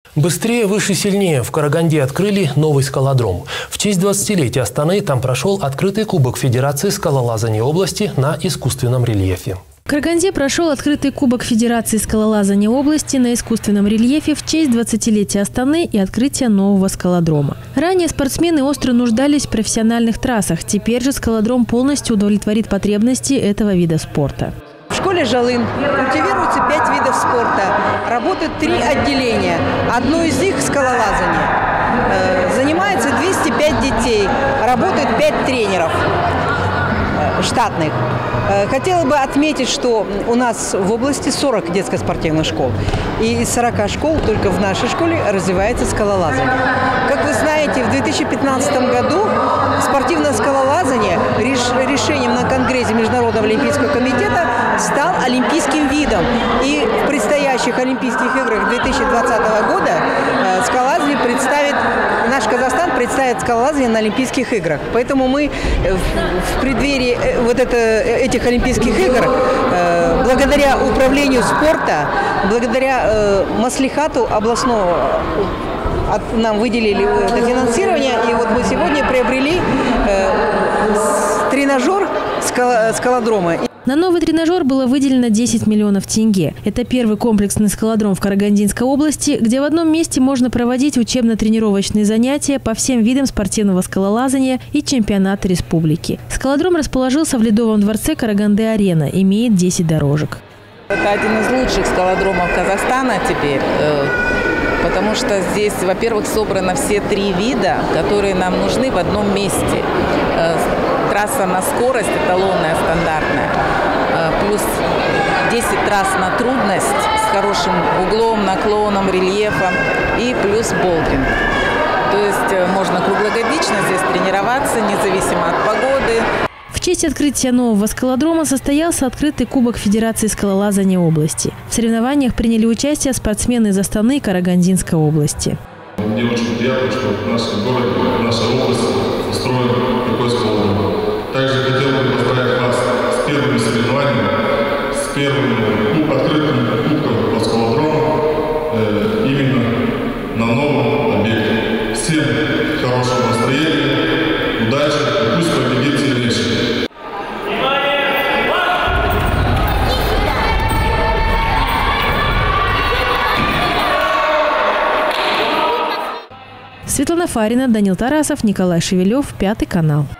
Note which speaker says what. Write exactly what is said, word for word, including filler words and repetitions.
Speaker 1: Быстрее, выше, сильнее. В Караганде открыли новый скалодром. В честь двадцатилетия Астаны там прошел открытый кубок Федерации скалолазания области на искусственном рельефе.
Speaker 2: В Караганде прошел открытый кубок Федерации скалолазания области на искусственном рельефе в честь двадцатилетия Астаны и открытия нового скалодрома. Ранее спортсмены остро нуждались в профессиональных трассах. Теперь же скалодром полностью удовлетворит потребности этого вида спорта.
Speaker 3: В школе Жалын культивируется пять видов спорта. Работают три отделения. Одно из них – скалолазание. Занимается двести пять детей. Работают пять тренеров штатных. Хотела бы отметить, что у нас в области сорок детско-спортивных школ. И из сорока школ только в нашей школе развивается скалолазание. Как вы знаете, в две тысячи пятнадцатом году спортивное скалолазание решением на Конгрессе Международного олимпийского комитета стал олимпийским видом. И в предстоящих Олимпийских играх две тысячи двадцатого года скалолазание представит, наш Казахстан представит скалолазание на Олимпийских играх. Поэтому мы в преддверии вот это, этих Олимпийских игр, благодаря управлению спорта, благодаря маслихату областного, нам выделили это финансирование, и вот мы сегодня приобрели тренажер скалодрома.
Speaker 2: На новый тренажер было выделено десять миллионов тенге. Это первый комплексный скалодром в Карагандинской области, где в одном месте можно проводить учебно-тренировочные занятия по всем видам спортивного скалолазания и чемпионаты республики. Скалодром расположился в Ледовом дворце Караганды-Арена, имеет десять дорожек.
Speaker 4: Это один из лучших скалодромов Казахстана теперь, потому что здесь, во-первых, собраны все три вида, которые нам нужны в одном месте. Трасса на скорость эталонная, стандартная, плюс десять трасс на трудность с хорошим углом, наклоном, рельефом и плюс болдинг. То есть можно круглогодично здесь тренироваться, независимо от погоды.
Speaker 2: В честь открытия нового скалодрома состоялся открытый кубок Федерации скалолазания области. В соревнованиях приняли участие спортсмены из Астаны и Карагандинской области.
Speaker 5: Мне очень приятно, что в нашем городе, в нашей области устроен такой скалодром. Также хотел бы поздравить вас с первыми соревнованиями, с первым ну, открытым кубком по скалодрому э, именно на новом объекте. Всем хорошего настроения, удачи и пусть победит сильнейший.
Speaker 2: Светлана Фарина, Данил Тарасов, Николай Шевелев, Пятый канал.